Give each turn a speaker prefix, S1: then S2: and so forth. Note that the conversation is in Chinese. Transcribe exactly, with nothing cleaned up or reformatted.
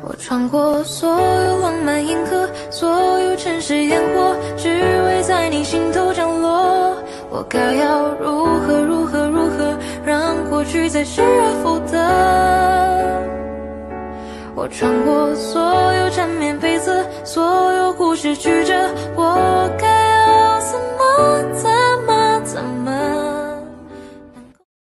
S1: 我穿过所有浪漫银河，所有城市烟火，只为在你心头降落。我该要如何如何如何，让过去再失而复得？我穿过所有缠绵悱恻，所有故事曲折。